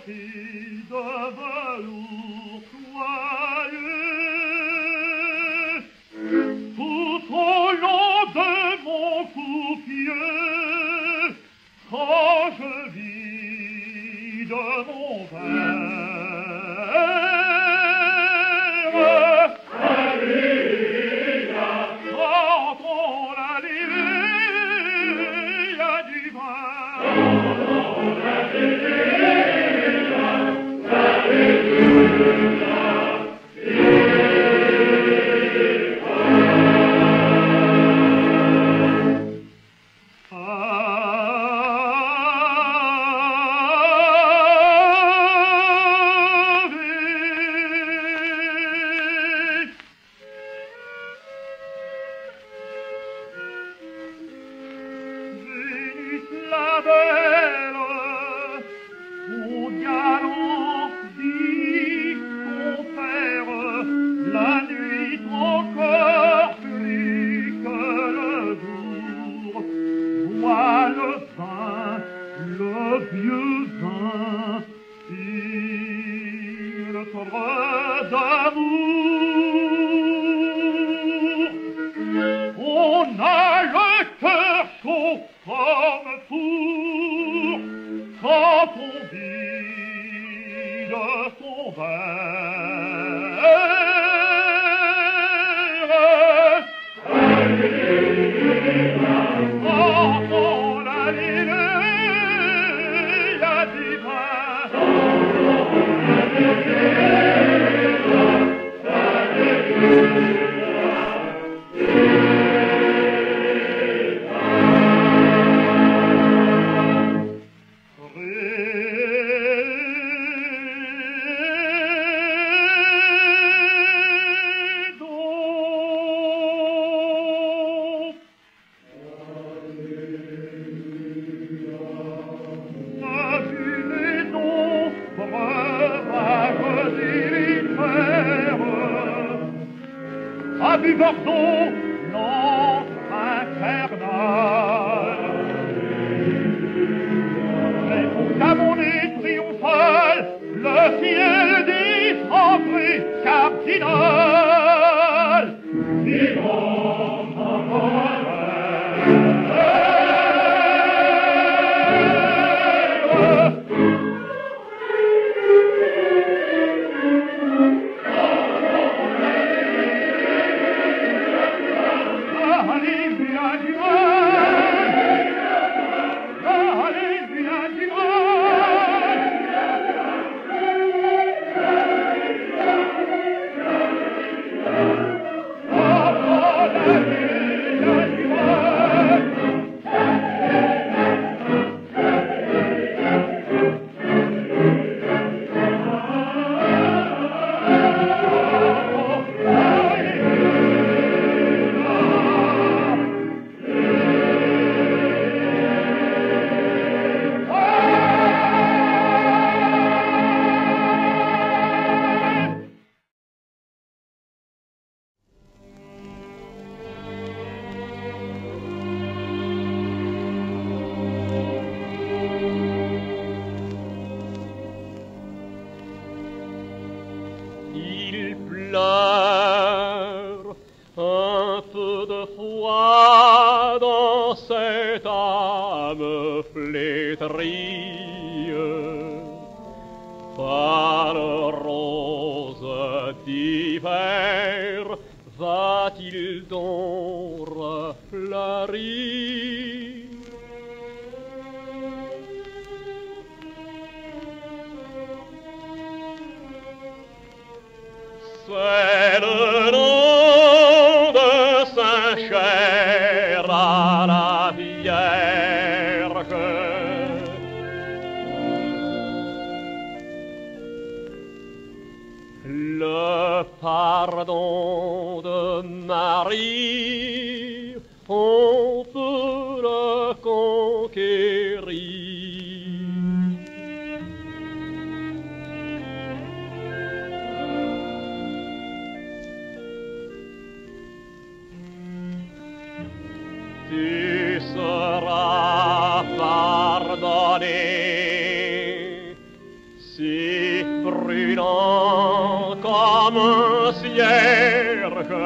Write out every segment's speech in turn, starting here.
tapis de velours soyeux, tout au long de mon cou-pied, quand je vide mon verre. Alléluia, chantons l'Alléluia du vin. Chantons l'Alléluia, l'Alléluia. Tu seras pardonné si brûlant comme un cierge,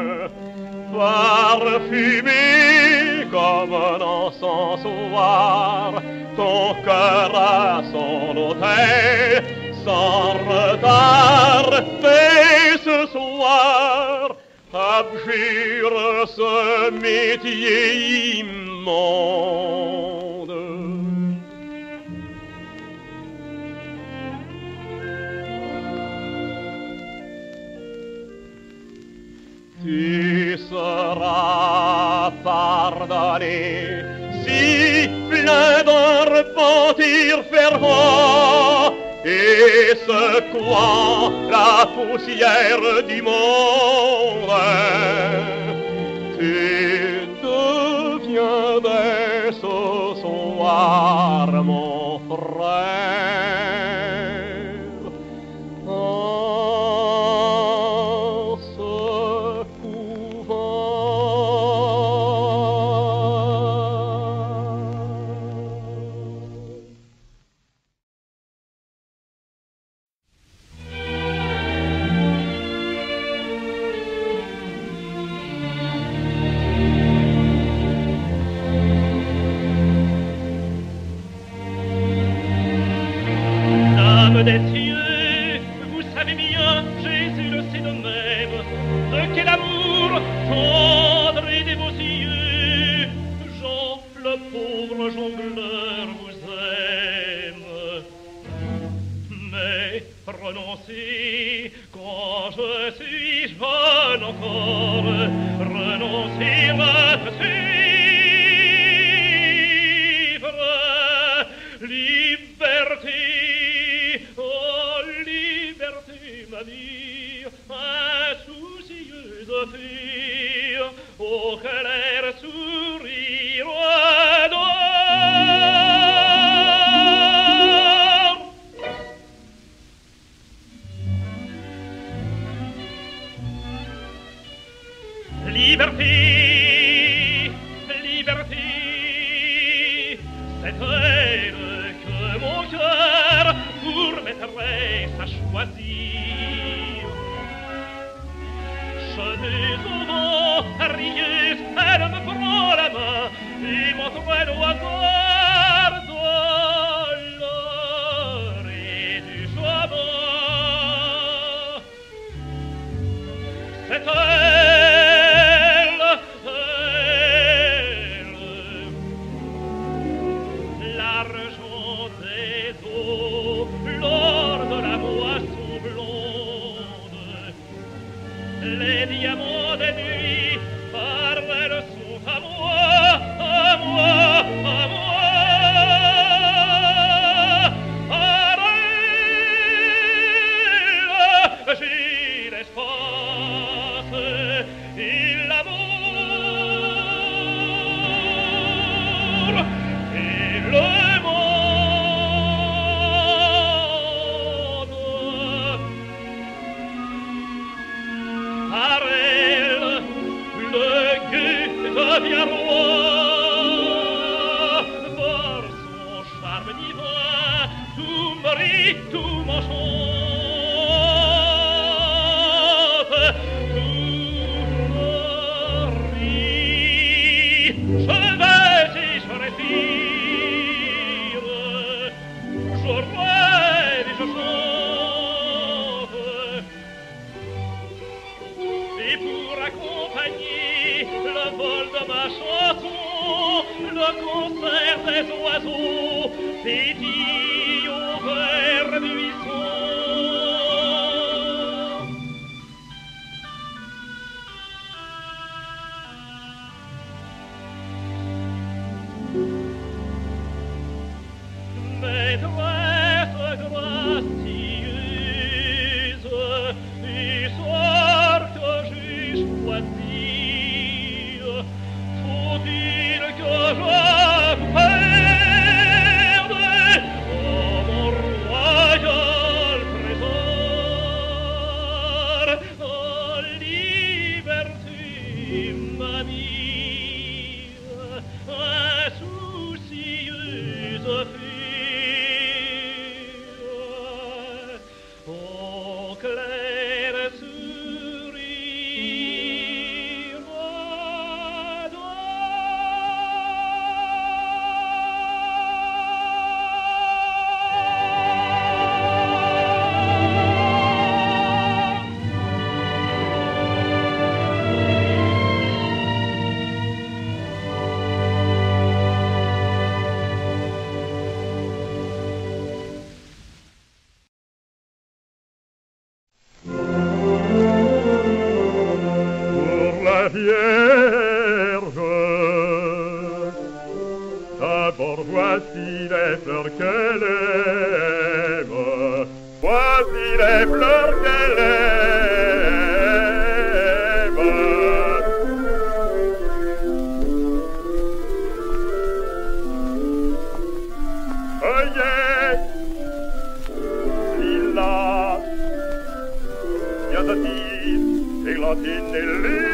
parfumé comme un encensoir, ton cœur à son autel, sans retard, fais ce soir, abjure ce métier immonde. Tu seras pardonné si plein d'un repentir fervent et secouant la poussière du monde, tu deviens dès ce soir mon frère. Des cieux, vous savez bien, Jésus le sait de même, de quel amour tendre et de vos yeux, Jean, le pauvre jongleur, vous aime. Mais renoncez, quand je suis jeune encore, renoncez à te suivre, liberté. Insoucieuse fille, au clair sourire d'or. Liberté, liberté, c'est elle que mon cœur pour maîtresse a choisi. Chanteuse au vent, rieuse, elle me prend la main et m'entraîne au hasard de l'or et du chemin. C'est elle, l'argent des eaux, l'or de la moisson blonde. Les diamants des nuits, par elles sont à moi, à moi, à moi. Par elles, j'ai l'espace et l'amour et le monde. Par elle, le gueux devient roi, par son charme divin, tout brille, tout m'enchante, tout rit. Je vais et je respire, je rêve et je chante. Et pour accompagner le vol de ma chanson, le concert des oiseaux pétille au vert buisson. Maîtresse gracieuse, du soir que j'ai choisi, faut-il que je perde oh, mon royal trésor, oh, liberté, mamie, insoucieuse fille. fleurs qu'elle aime. Voici les fleurs qu'elle aime. Œillet, lilas, hyacinthe, églantine et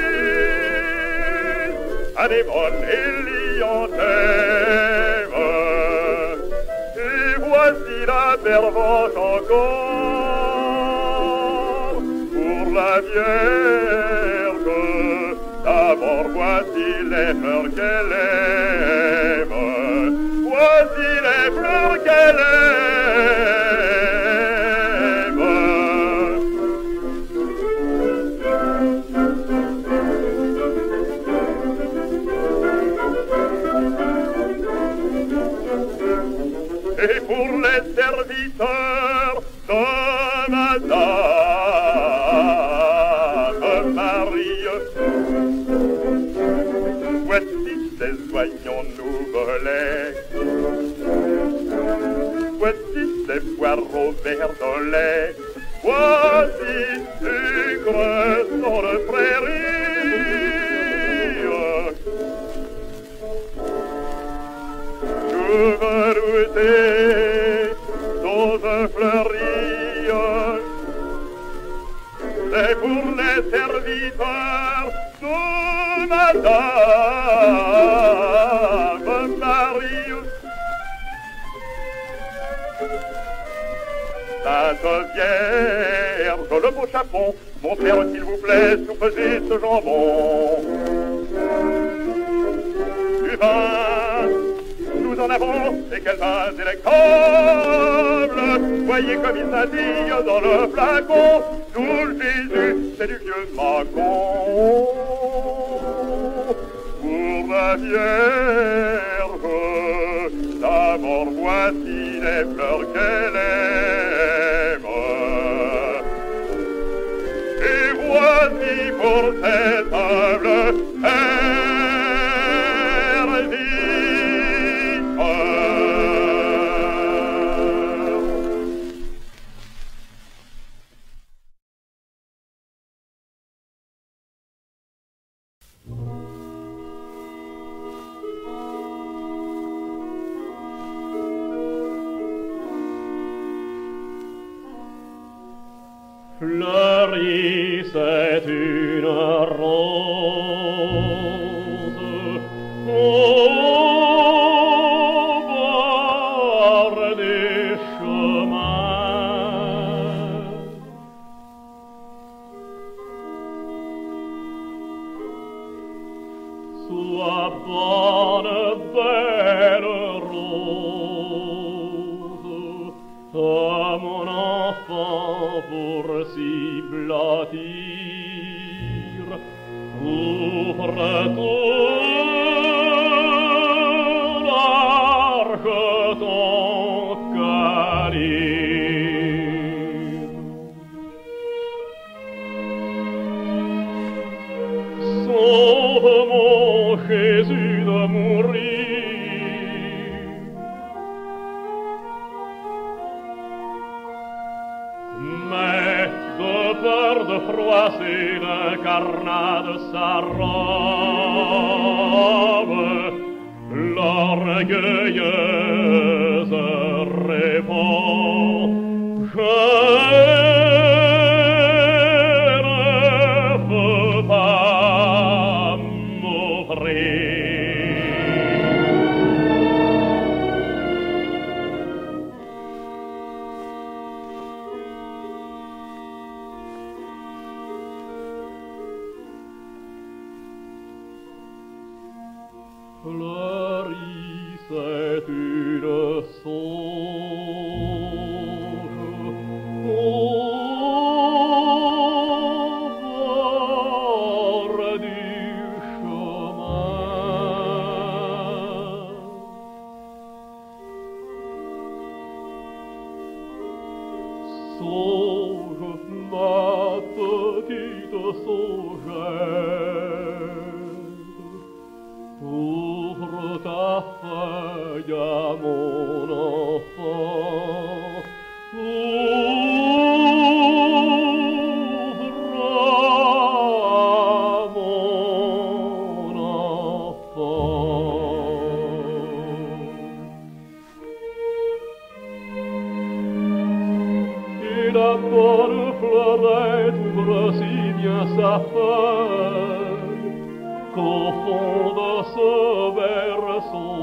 lys, anémone et lyanthème. Et voici la pervenche encore pour la Vierge. D'abord voici les fleurs qu'elle aime. Voici les fleurs qu'elle aime. Et pour les serviteurs de Madame Marie, voici ces oignons nouvelets. Voici ces poireaux verdolets. Voici sucre sur le prairie. Je veux goûter d'ose fleuries. C'est pour les serviteurs de Madame Marie. Sainte Vierge, le beau chapon, mon père, s'il vous plaît, soupesez ce jambon. Du vin, nous en avons, et quel vin délectable. Voyez comme il scintille dans le flacon. Tout le Jésus, c'est du vieux Macon. Pour la Vierge, d'abord voici les fleurs qu'elle aime. Et voici pour cette humble Fleurie, c'est une rose au bord des chemins. Sois bonne, belle rose, à mon enfant pour s'y blottir. Ouvre tout l'arc ton calibre. Sauve mon Jésus de mourir. Mais de peur de froisser l'incarnat de sa robe, l'orgueilleuse répond: je ne veux pas m'ouvrir. Fleurie, c'est une songe au bord du chemin. Songe, ma petite songette, ouvre ta feuille à mon enfant. Ouvre mon enfant. Et la bonne fleurette ouvre si bien sa feuille qu'au fond de ce berceau,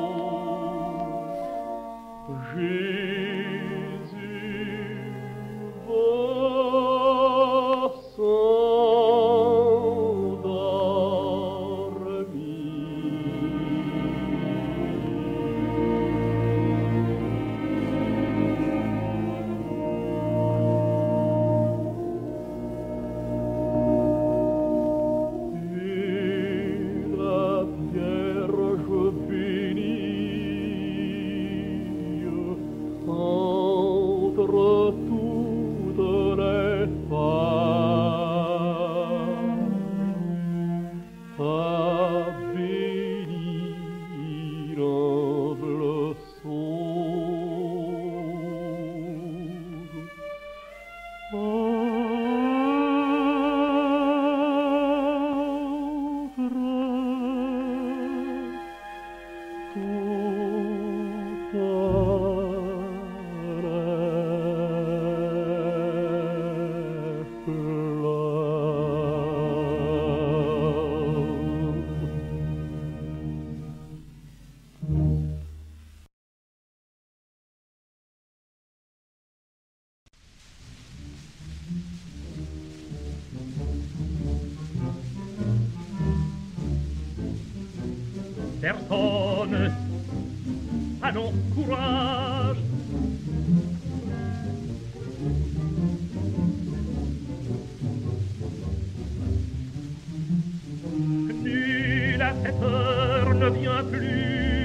Jésus va Personne, allons, courage. Nul à cette heure ne vient plus.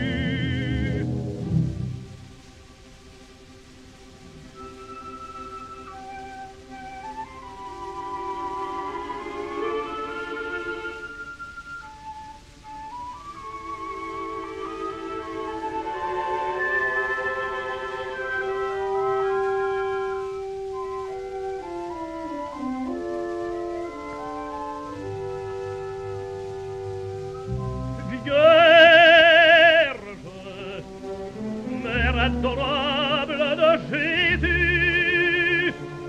Adorable de Jésus,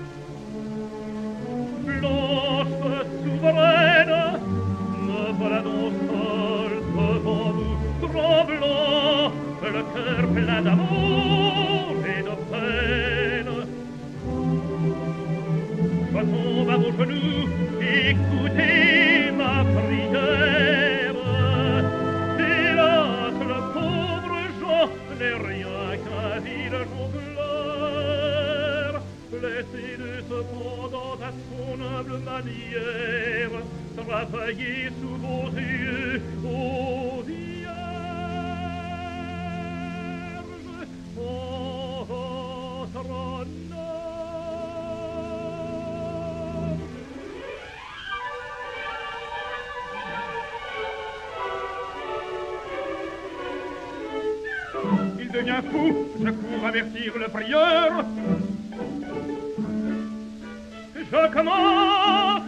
blanche souveraine, me voilà donc seul devant vous, tremblant, le cœur plein d'amour et de peine. Je tombe à vos genoux, écoutez ma prière. Hélas, le pauvre Jean n'est rien qu'un vil jongleur. Laissez-le cependant à son humble manière travailler sous vos yeux, ô Vierge, en votre honneur. Il devient fou, je cours avertir le prieur. Je commence.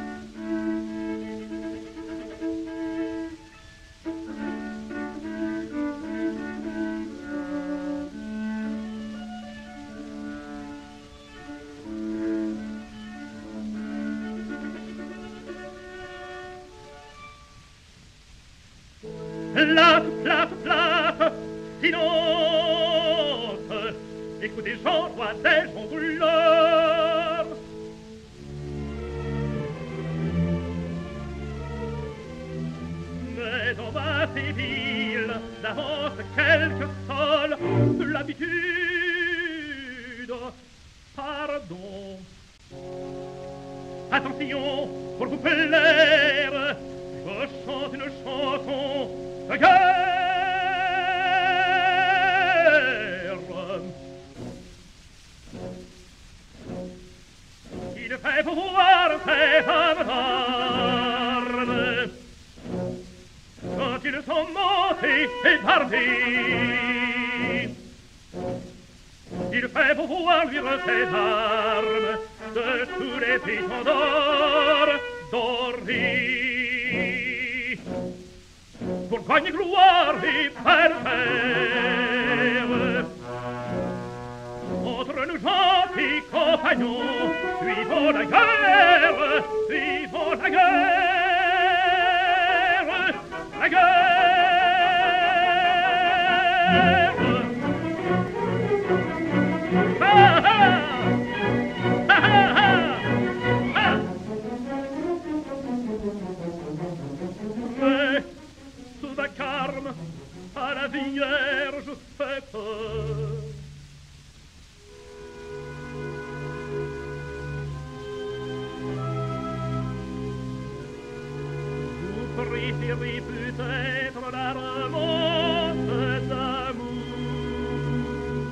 Place, silence. Écoutez, Jean, roi des jongleurs. Mais on va ces villes d'avance quelques sols. L'habitude, pardon. Attention, pour vous plaire, je chante une chanson de guerre. Il fait voir ces hommes d'armes quand ils sont montés et d'arder. Il fait pour voir vivre ses armes de tous les pitons d'or dorés. Pour gagner gloire et faire entre nous gentils compagnons, suivons la guerre, suivons la guerre, la guerre. Mais sous un carme à la Vierge fait peur. Vous préférez peut-être la romance d'amour.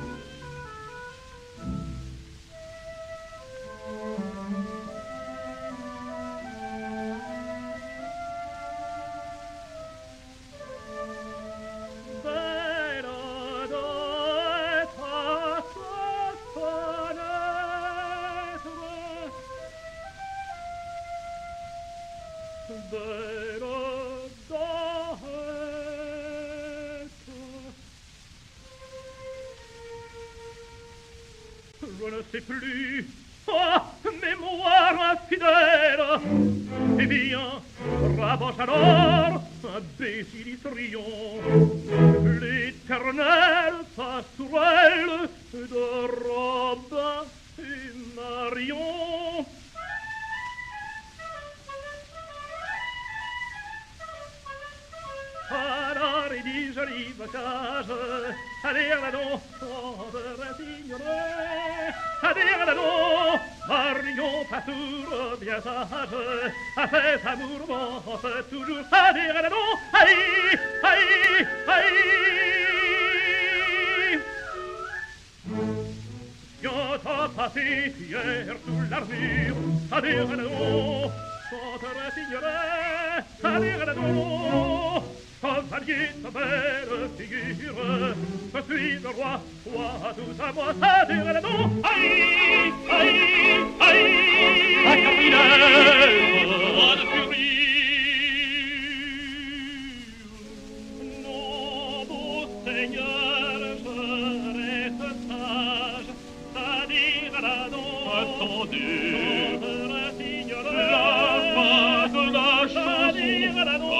Je ne sais plus. Oh, mémoire infidèle. Eh bien, rabâche alors un Basilisrion, l'éternelle passerelle de Robin et Marion. Alors il dit joli bocage, allez là donc, pauvre signoret, allez là donc, Marion Patour bien sage, a fait amour bon, toujours, allez là donc, aïe, aïe, aïe. Viens t'as passé hier sous l'armure, allez là donc, pauvre signoret, allez là donc. Cavalier, ta belle figure, je suis le roi, toi tout à moi, adhère la don. Aïe, aïe, aïe, la cardinale, roi de furie. Non, beau seigneur, je reste sage, adhère la don. Attendez, la fin de la chanson, la don.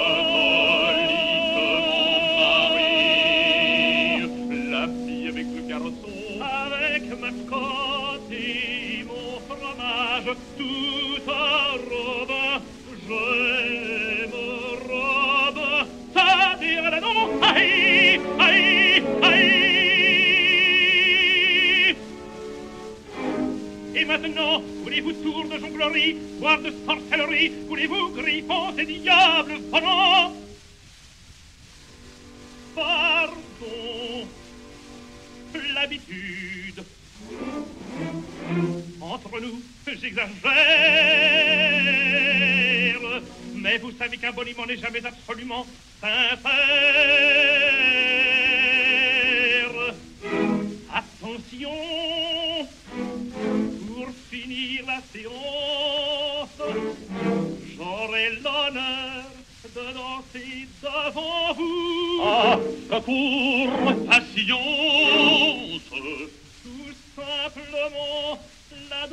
Avec ma côte et mon fromage, tout en robe, je me robe, ça dire la non, aïe, aïe, aïe. Et maintenant, voulez-vous tour de jonglerie, voire de sorcellerie, voulez-vous griffons et diables volants? Pardon. L'habitude. Entre nous, j'exagère, mais vous savez qu'un boniment n'est jamais absolument sincère. Attention, pour finir la séance, j'aurai l'honneur de danser devant vous. Ah, secours, patience, tout simplement la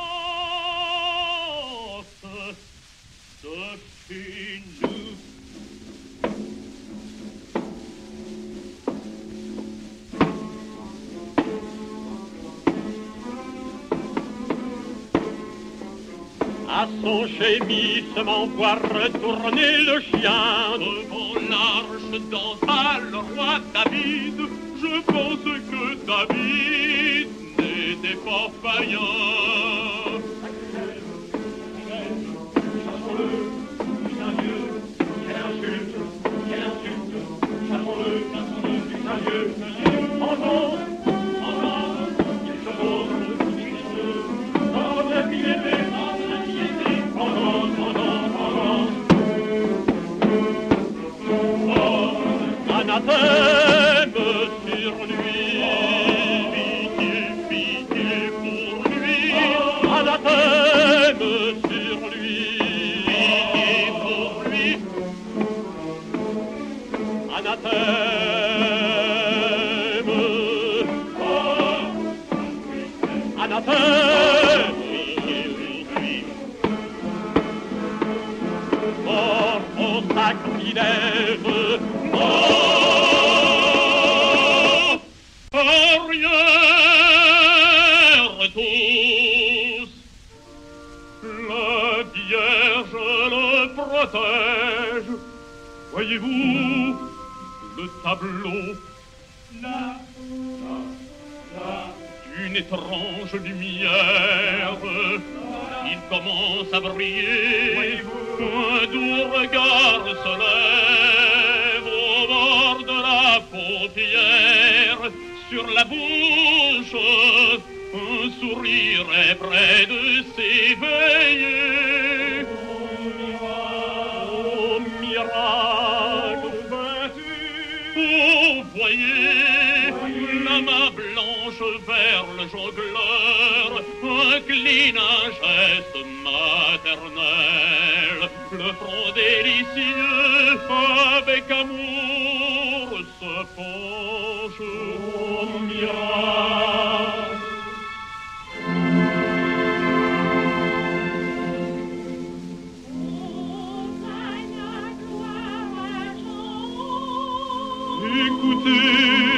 danse de chez nous. À son gémissement, voir retourner le chien devant l'arche dansa le roi David. Je pense que David n'était pas faillant. Chassons-le, putain Dieu, quelle insulte, chassons-le, putain Dieu, entends, il se pose, dans la piété. anathème. Mort au sacrilège, mort, arrière tous. La Vierge le protège. Voyez-vous le tableau là, d'une étrange lumière, il commence à briller, un doux regard se lève au bord de la paupière, sur la bouche, un sourire est près de s'éveiller. Oh, miracle battu, oh, voyez, la main blanche vers le jongleur, incline un geste maternel, le front délicieux avec amour se penche. Oh, miracle. Écoutez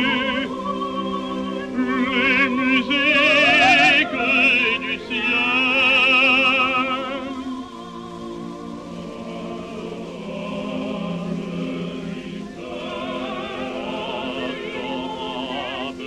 les musiques du ciel. Adorable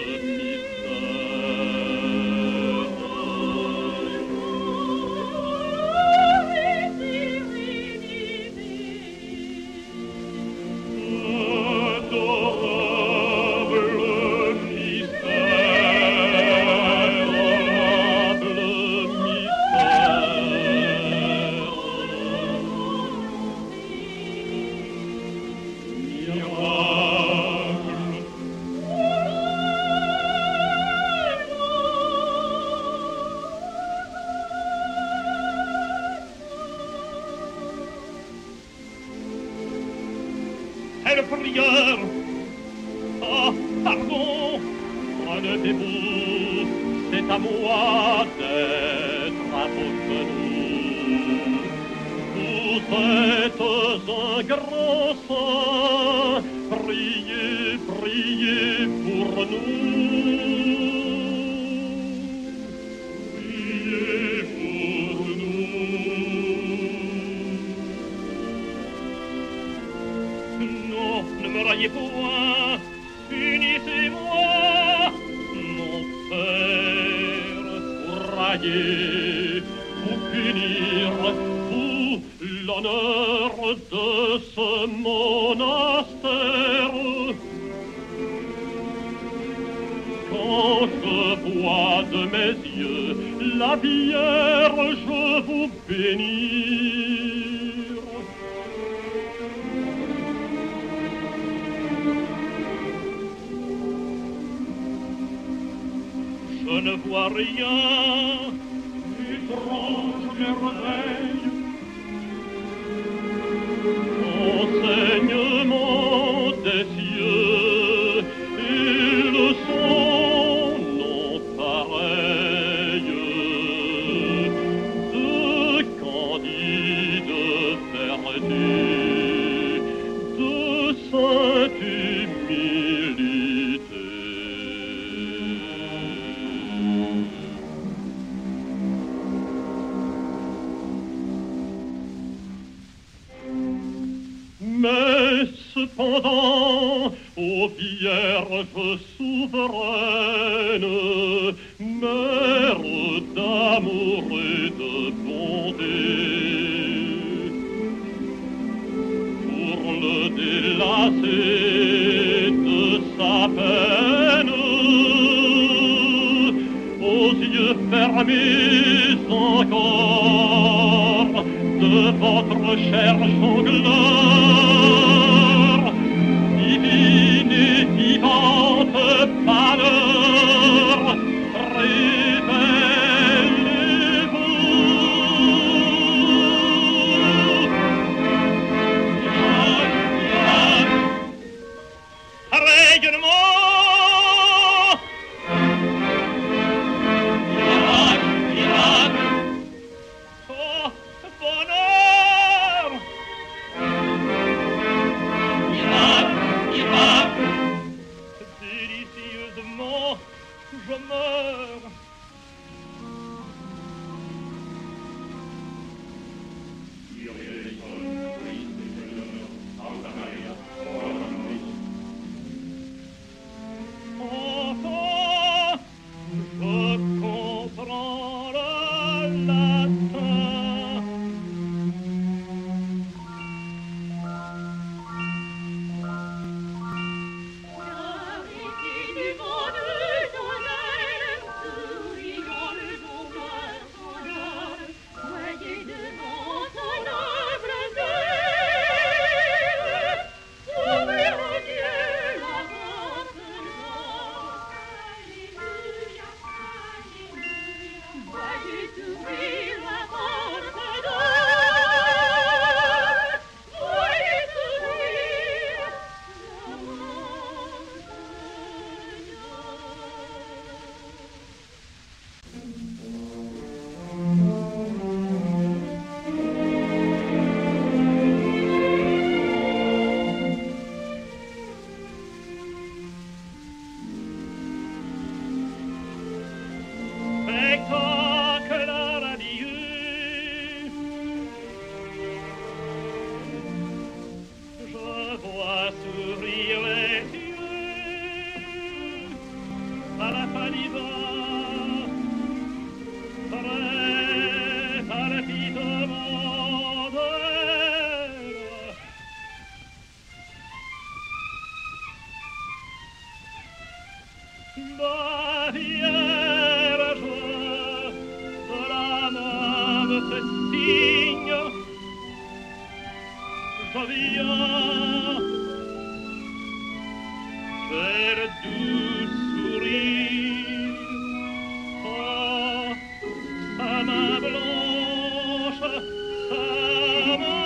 Quelle prière! Ah, pardon! Relevez-vous, c'est à moi d'être à votre genoux. Vous êtes un grand saint, priez, priez pour nous. Priez pour nous. Non, ne me raillez point, punissez-moi, mon père, pour railler, pour punir, pour l'honneur de ce monastère. Quand je vois de mes yeux la Vierge vous bénir, je ne vois rien, étrange merveille, enseignement des cieux, et le son non pareil de candide vertu, de sainte humilité. Mais cependant, ô Vierge souveraine, mère d'amour et de bonté, pour le délasser de sa peine, aux yeux fermés encore de votre chair jongleur, divine et vivante pâleur, révélez-vous. Rayonnement, mort. Enfant, je comprends le latin. Spectacle radieux, je vois sourire les yeux à la palisa, très palpitement d'elle. La Vierge de la main me fait signe, je viens, quel doux sourire, oh, sa main blanche, sa main.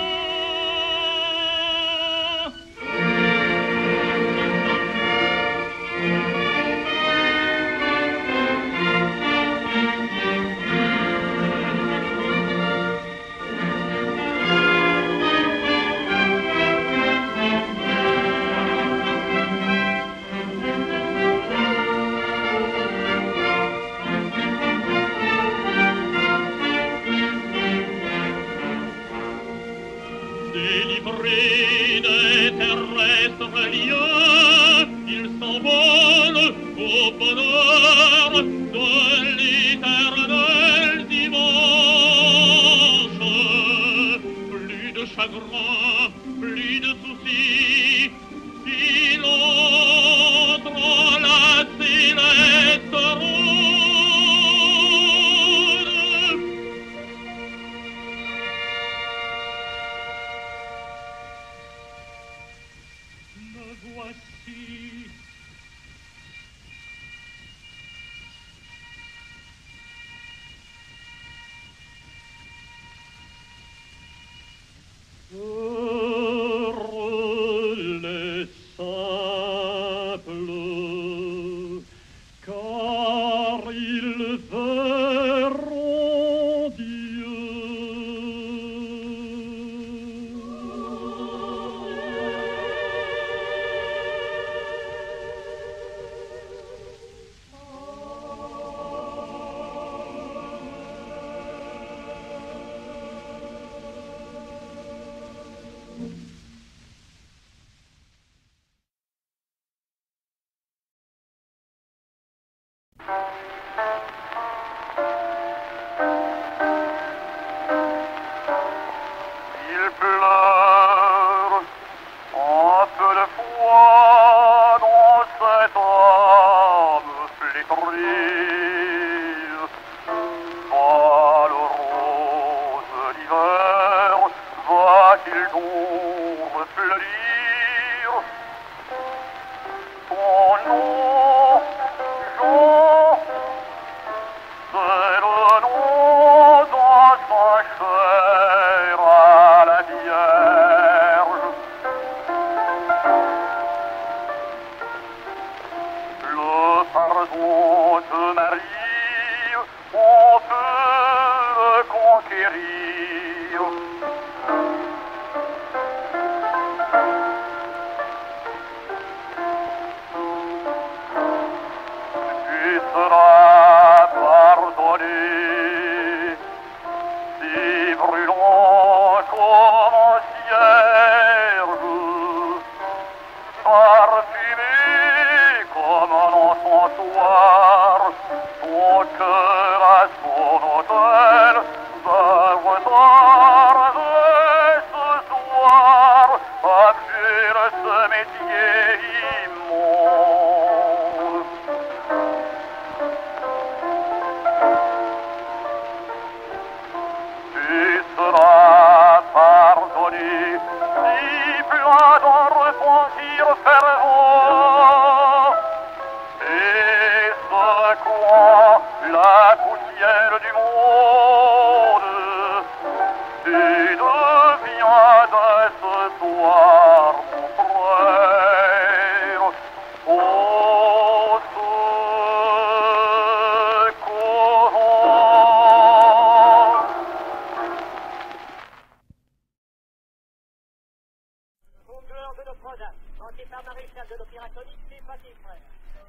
Délivrés des terrestres lieux, ils s'envolent au bonheur de l'éternel dimanche. Plus de chagrin, plus de soucis, il entre la céleste rose. Me voici. Heureux les simples, car ils verront Dieu. Il pleure un peu de foi dans cette âme flétrie. Pas le rose d'hiver va-t-il donc fleurir? Son nom, Jean, c'est le nom dans sa chair à la Vierge. Le pardon de Marie, on peut le conquérir. Tu seras toi la poussière du monde. Tu deviens dès ce soir mon frère. Au secours. Concours de Notre-Dame, chanté par Maréchal de l'Opéra Comique, ses petits frères.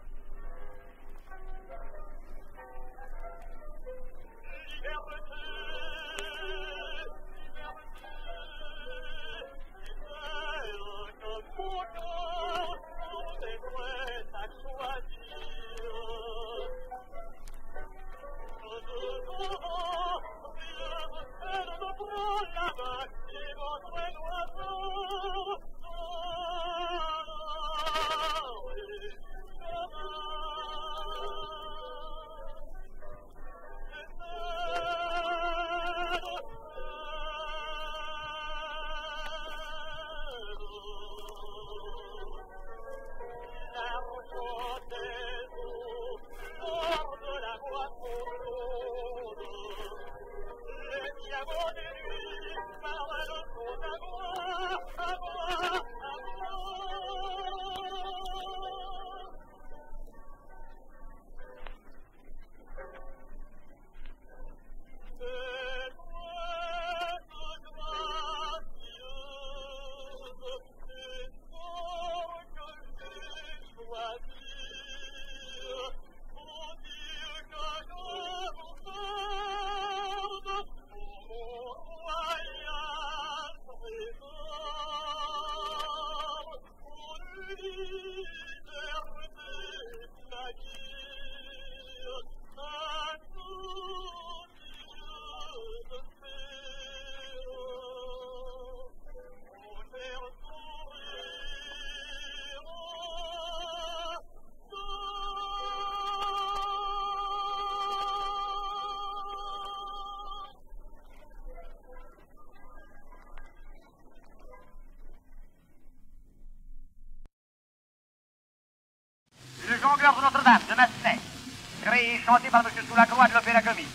Le jongleur de Notre-Dame, de Massenet, créé et chanté par M. Soulacroix de l'Opéra Comique.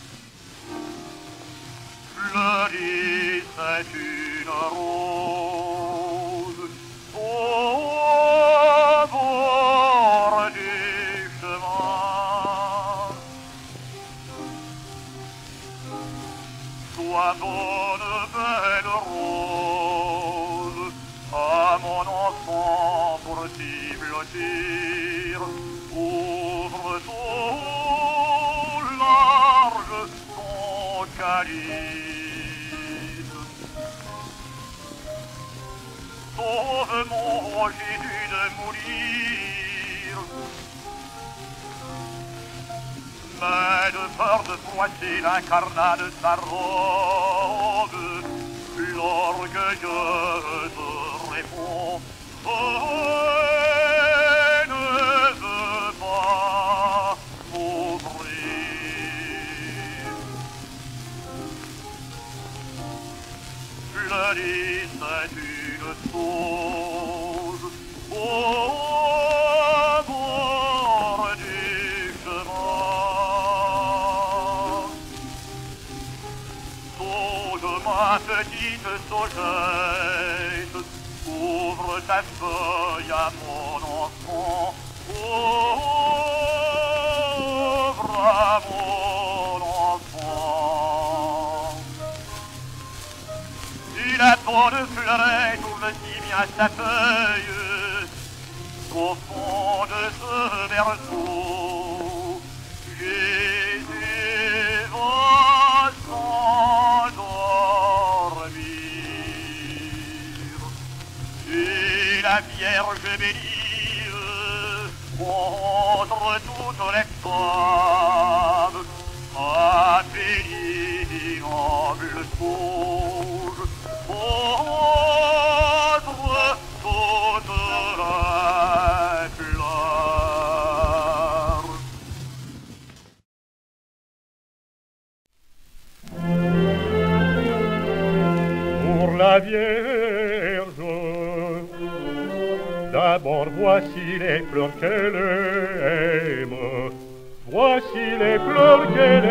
Fleurissait une rose au bord du chemin. Sois bonne, belle rose, à mon enfant pour t'y blottir. Ouvre ton large ton calice. Sauve mon Jésus de mourir. Mais de peur de froisser l'incarnat de sa robe, l'orgueilleuse répond: ne veut pas m'ouvrir. Fleurisse est une chose au bord du chemin. Sauge ma petite saugette, ouvre ta feuille à mon enfant. Ouvre à mon enfant. Si la bonne fleurette ouvre si bien sa feuille, qu'au fond de ce berceau, Jésus va s'endormir. Et la Vierge bénie contre toutes les femmes a béni l'innoble cause contre toute la fleur. Pour la Vierge, d'abord voici les fleurs qu'elle aime. voici les fleurs qu'elle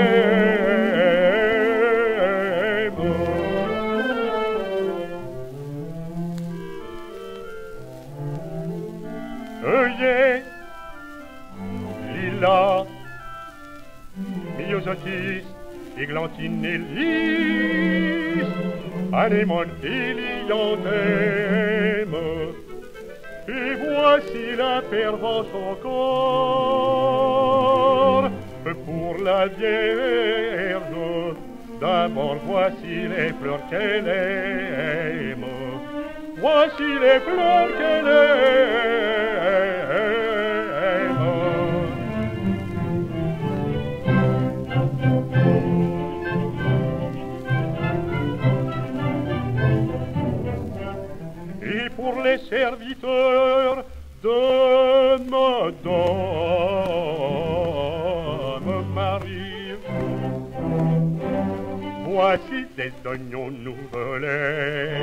aime. Œillet, lilas, myosotis, églantine et lys, anémone et lilianthème. Et voici la pervenche encore pour la Vierge. D'abord voici les fleurs qu'elle aime. Voici les fleurs qu'elle aime. Et pour les serviteurs de Madame Marie, voici des oignons nouvelés,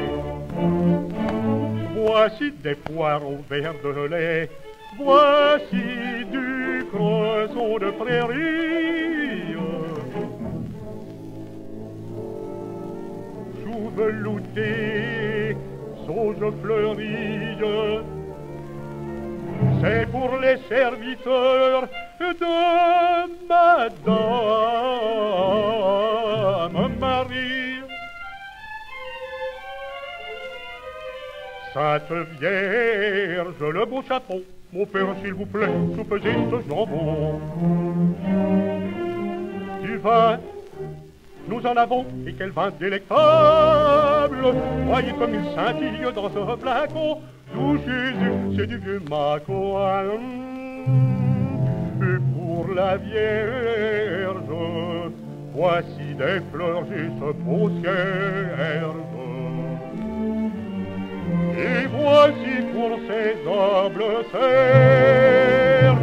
voici des poireaux verts de lait, voici du creusot de prairie, chou velouté, sauge fleurie. C'est pour les serviteurs de Madame Marie. Sainte Vierge, le beau chapeau, mon père, s'il vous plaît, soupesez ce jambon. Du vin, nous en avons, et quel vin délectable! Voyez comme il scintille dans ce flacon. Tout Jésus, c'est du vieux Mâcon. Et pour la Vierge, voici des fleurs juste beaucierges. Et voici pour ces humbles serviteurs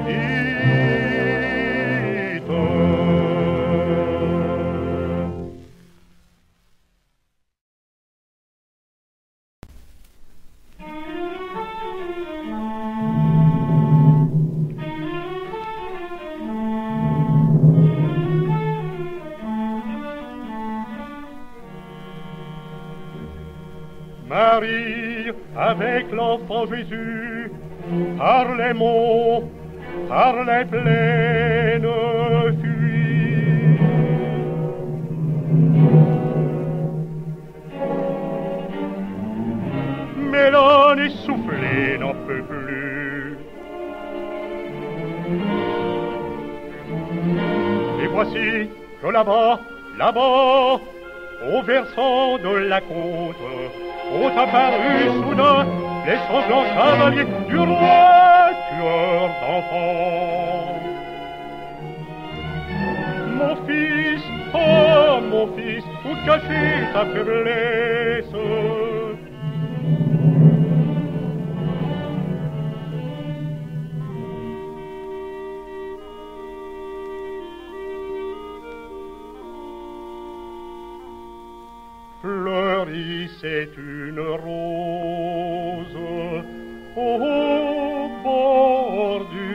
Marie, avec l'enfant Jésus, par les monts, par les plaines, fuit. Mais l'âne essoufflé n'en peut plus. Et voici que là-bas, au versant de la côte, ont apparu soudain les sanglants cavaliers du roi tueur d'enfants. Mon fils, oh mon fils, où cacher ta faiblesse? Fleurissait une rose au bord du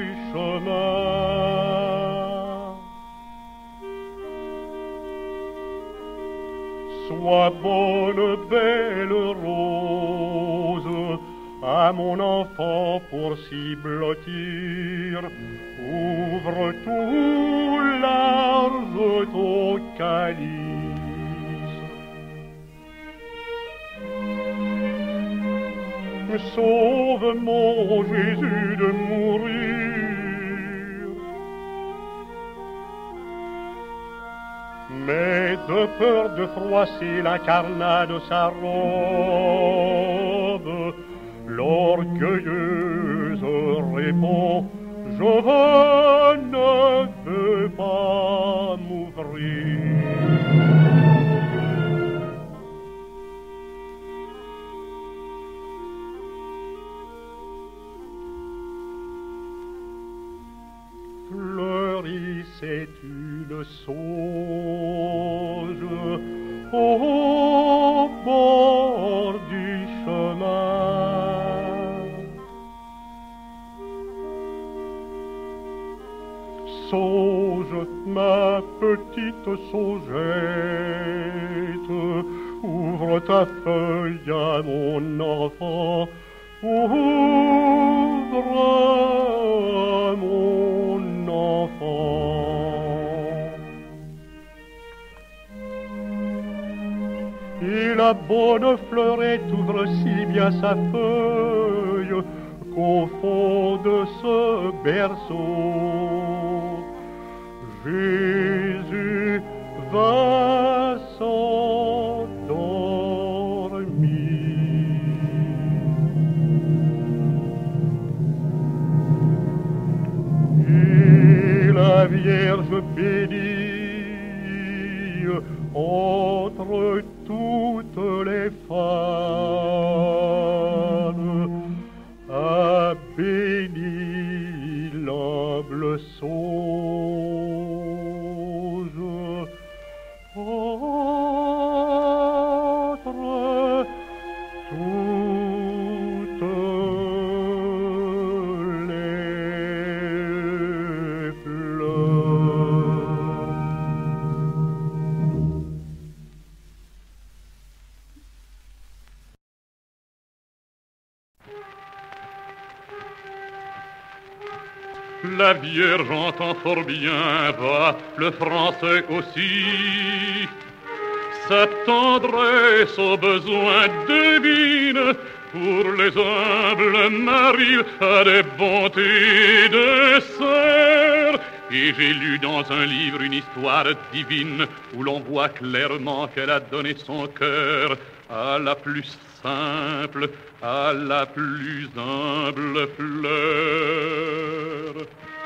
chemin. Sois bonne, belle rose, à mon enfant pour s'y blottir. Ouvre tout large ton calice. Sauve mon Jésus de mourir. Mais de peur de froisser l'incarnat de sa robe, l'orgueilleuse répond: je ne veux pas m'ouvrir. Fleurissait une sauge au bord du chemin. Sauge ma petite saugette, ouvre ta feuille à mon enfant, ouvre à mon enfant. Et la bonne fleurette ouvre si bien sa feuille qu'au fond de ce berceau, Jésus va s'endormir. Et la Vierge bénie entre toutes les femmes a béni l'humble sauge entre toutes les fleurs. La Vierge entend fort bien, va, le français aussi. Sa tendresse au besoin divine pour les humbles maris a des bontés de sœur. Et j'ai lu dans un livre une histoire divine où l'on voit clairement qu'elle a donné son cœur à la plus simple, à la plus humble fleur.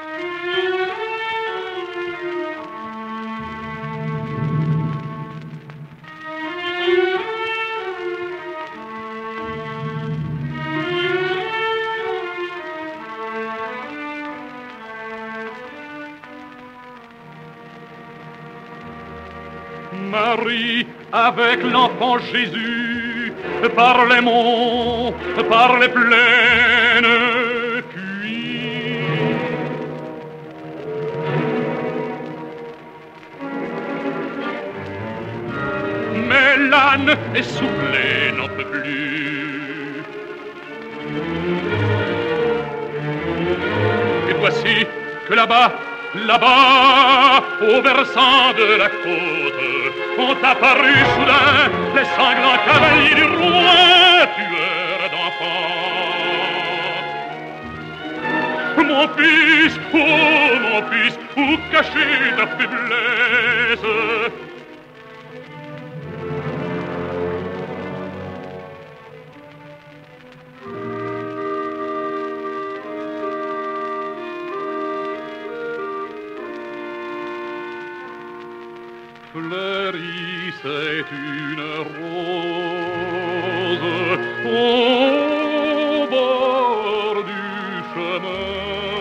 Marie, avec l'enfant Jésus, par les monts, par les plaines, puis mais l'âne essoufflé n'en peut plus. Et voici que là-bas, au versant de la côte, ont apparu soudain les sanglants cavaliers du roi, tueurs d'enfants. Mon fils, oh mon fils, où cacher ta faiblesse? Fleurie, c'est une rose au bord du chemin.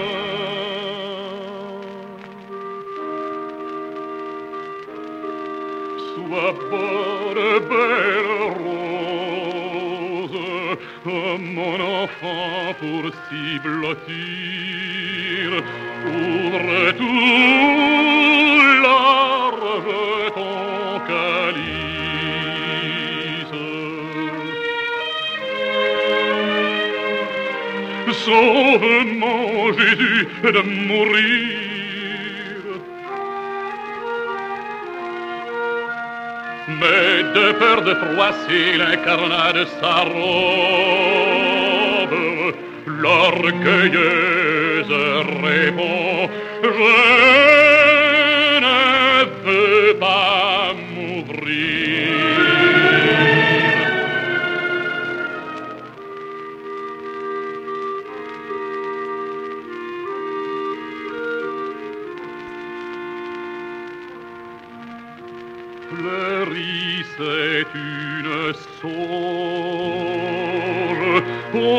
Sois bonne, belle rose, mon enfant, pour s'y blottir. Ouvre tout large ton calice. Sauve mon Jésus de mourir. Mais de peur de froisser l'incarnat de sa robe, l'orgueilleuse répond: je ne veux pas m'ouvrir. Fleurie, c'est une sauge au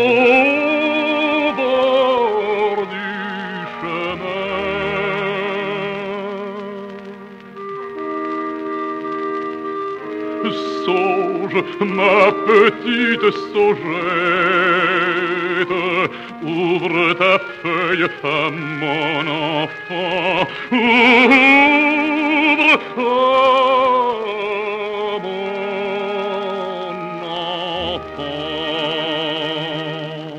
bord du chemin. Sauge, ma petite saugette, ouvre ta feuille à mon enfant, ouvre mon enfant.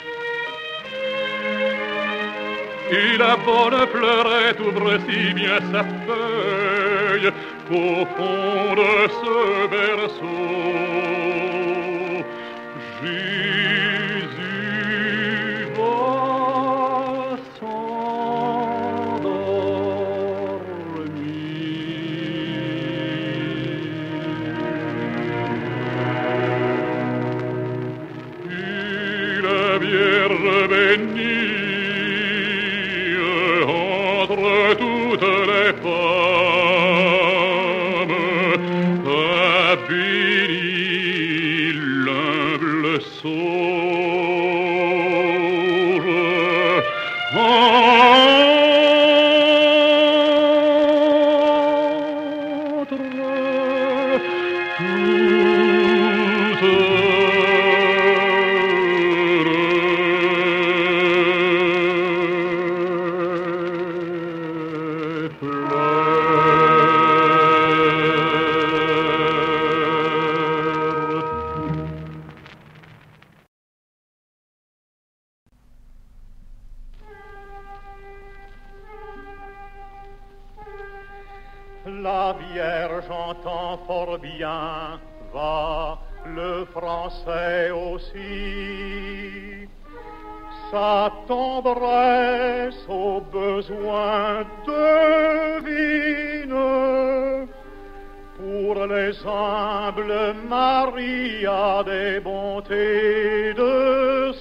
Et la bonne fleurette ouvre si bien sa feuille qu'au fond de ce berceau, Jésus va s'endormir. Et la Vierge bénie entre toutes les femmes a béni l'humble sauve. Entre La Vierge entend fort bien, va le français aussi. Sa tendresse au besoin devine. Pour les humbles, Marie a des bontés de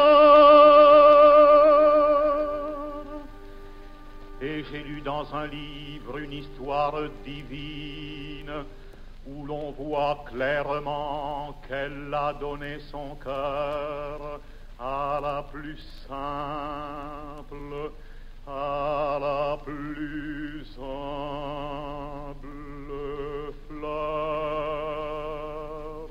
sœur. Et j'ai lu dans un livre une histoire divine où l'on voit clairement qu'elle a donné son cœur à la plus simple, à la plus humble fleur.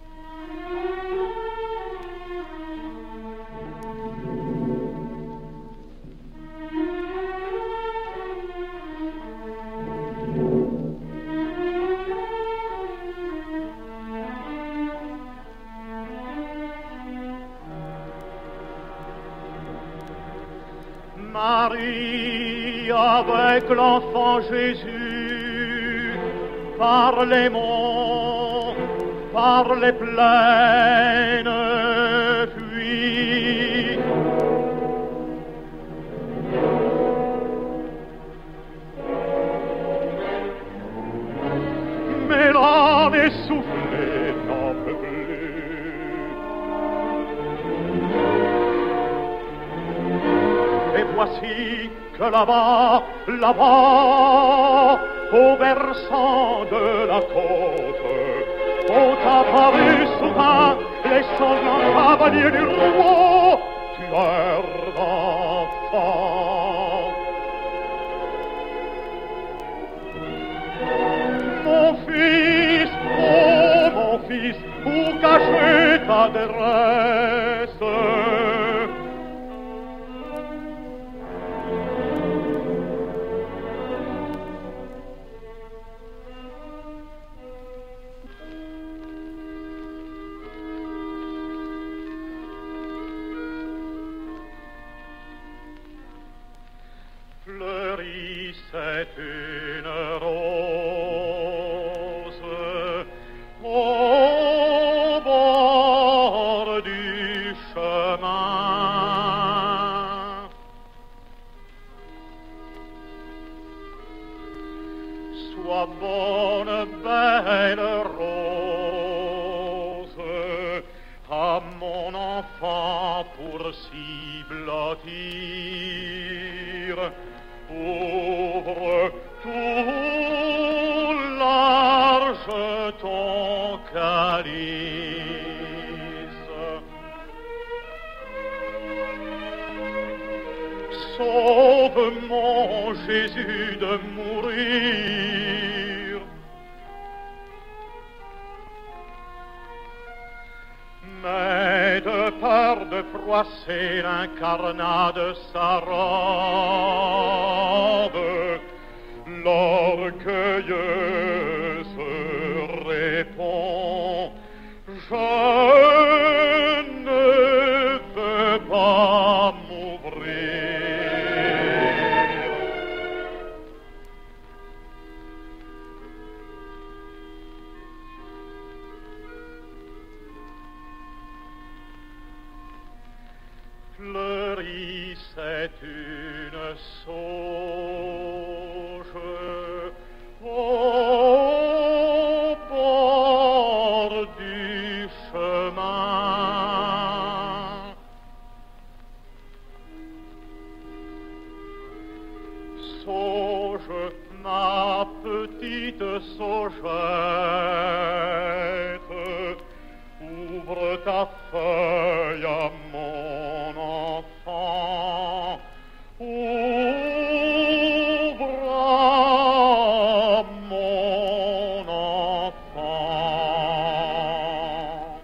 Marie, avec l'enfant Jésus, par les monts, par les plaines, fuit. Mais l'âme essoufflée n'en peut plus. Et voici que là-bas, là-bas, au versant de la côte, ont apparu soudain les sanglants cavaliers du roi, tueurs d'enfants. Mon fils, oh mon fils, où cacher ta détresse? Fleurissait une rose au bord du chemin. Sois bonne, belle rose, à mon enfant pour s'y blottir. Ouvre tout large ton calice. Sauve mon Jésus de mourir. Mais de peur de froisser l'incarnat de sa robe. L'orgueilleuse répond: je ne veux pas m'ouvrir. Fleurie, c'est une sauge au bord du chemin. Sauge, ma petite saugette, ouvre ta feuille à mon enfant. Ouvre à mon enfant.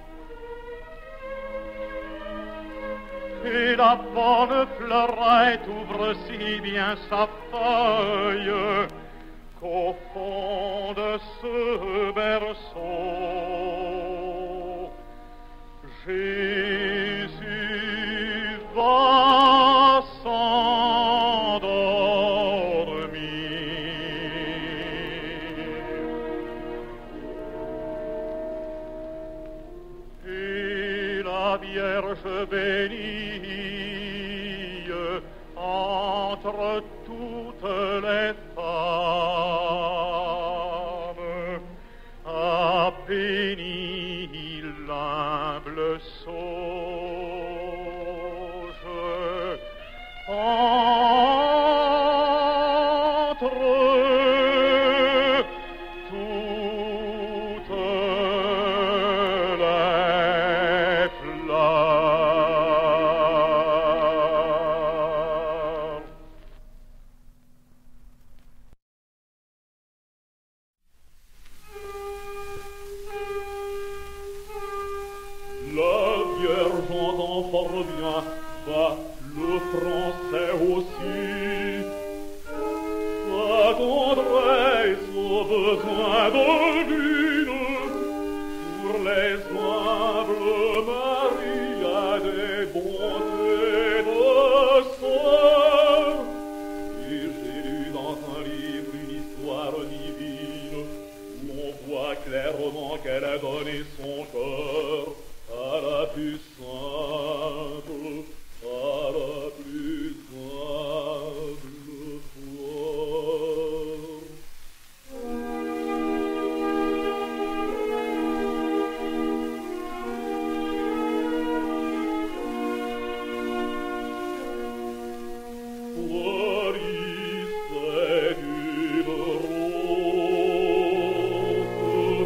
Et la bonne fleurette ouvre si bien sa feuille qu'au fond de ce berceau, Jésus va s'endormir. Et la Vierge bénie entre toutes les femmes a béni l'humble sauge entre toutes les fleurs. La Vierge entend fort bien, va le français aussi. Sa tendresse au besoin de lune, pour les humbles Maria des bontés de sœur. Et j'ai lu dans un livre une histoire divine, où on voit clairement qu'elle a donné son cœur à la plus simple, à la plus humble fleur. Fleurie, c'est une rose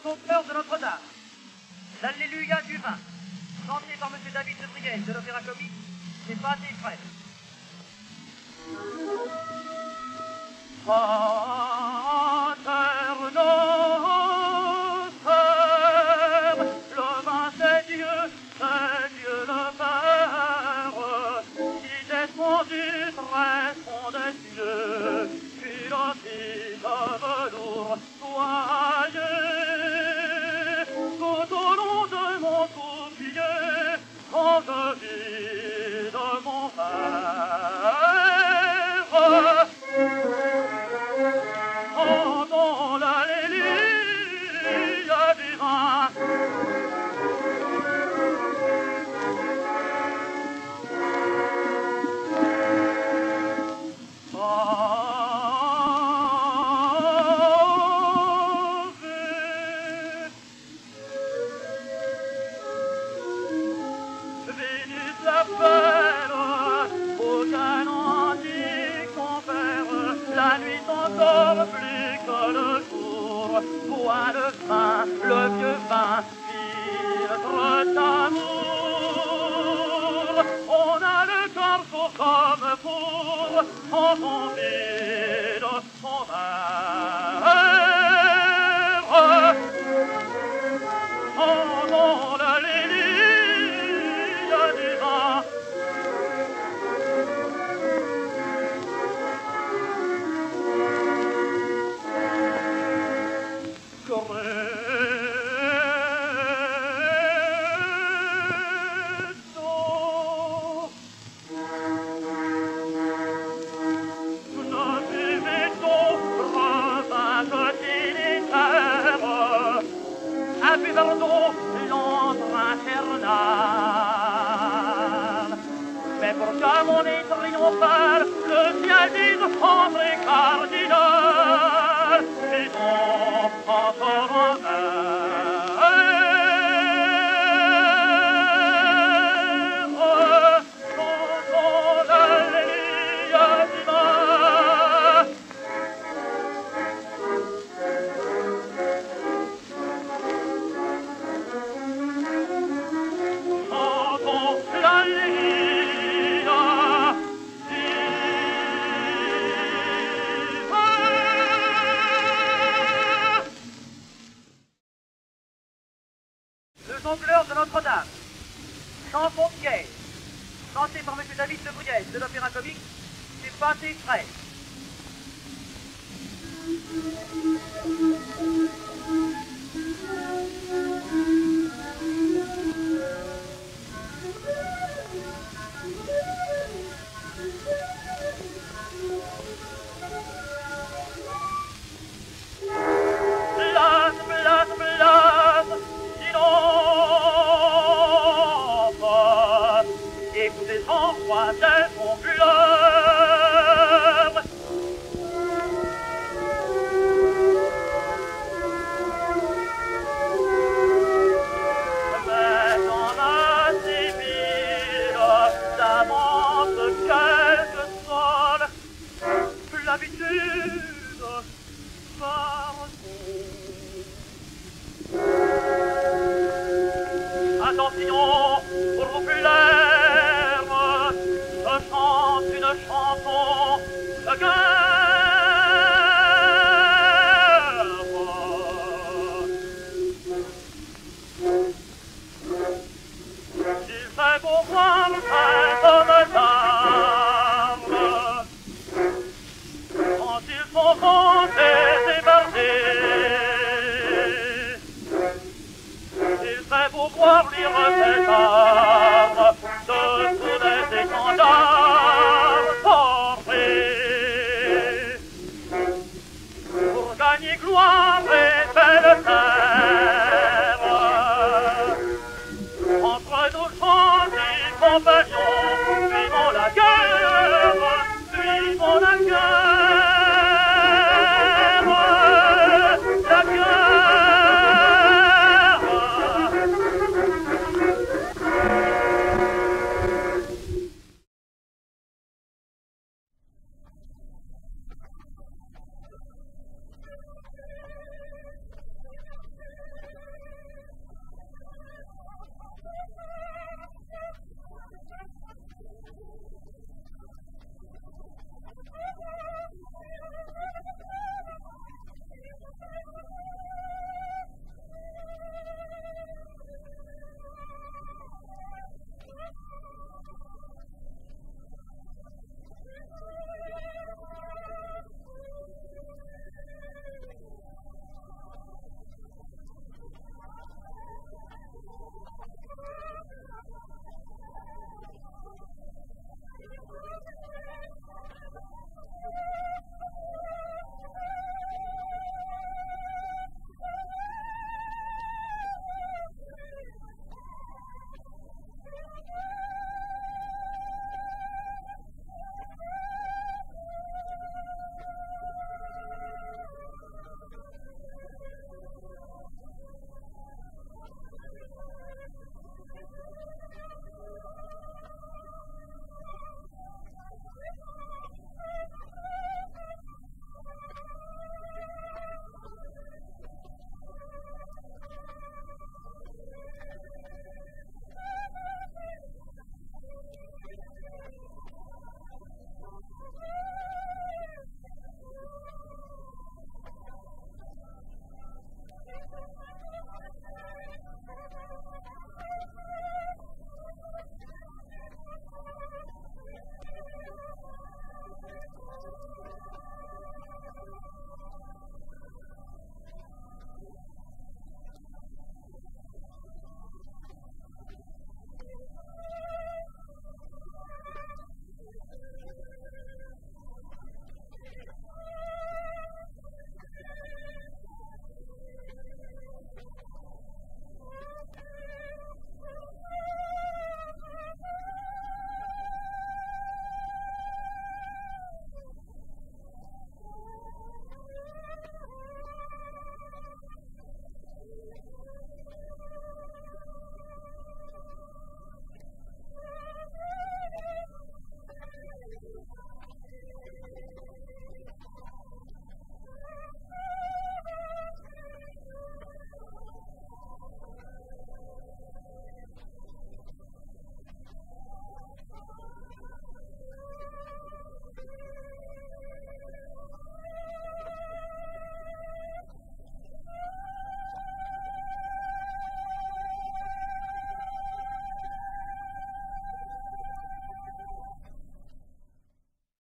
Sauveur de Notre-Dame. L'Alléluia du vin. Chanté par M. David de Brienne de l'Opéra Comique. C'est pas des frais. Le vin c'est Dieu le Père, qui descendu très fond des cieux, pilotis de velours soyeux, tout au long de mon toupilleux, quand je vis de mon Père, entends l'Alléluia du vin. La nuit s'endort plus que le jour, bois le vin, le vieux vin, filtre d'amour. On a le cœur chaud comme pour ensemble de son verre. Entends l'Alléluia du vin. L'antre infernal. Mais pourquoi mon nez triomphal, le ciel dise entre cardinal, et non encore en Le jongleur de Notre-Dame. Chanson de guerre. Chanté par M. David de Brienne de l'Opéra Comique. C'est pas des frais. Écoutez sans froid, elles font pleurs. Mais dans la Sibylle, s'avance quelques sols. L'habitude par attention, populaire, je chante une chanson de guerre. Il fait beau voir cet homme d'armes quand ils sont montés et bardés. Il fait beau voir lire cet arme dessous des étendards portés pour gagner gloire et belle terre.